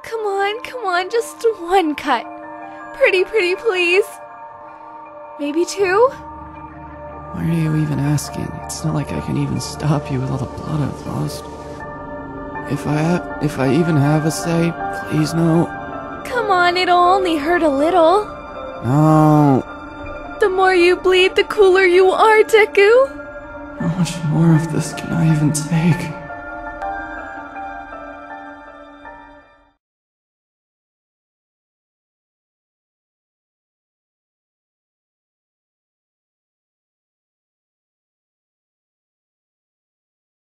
Come on, just one cut. Pretty, please. Maybe two? Why are you even asking? It's not like I can even stop you with all the blood I've lost. If I even have a say, please no. Come on, it'll only hurt a little. No. The more you bleed, the cooler you are, Deku. How much more of this can I even take?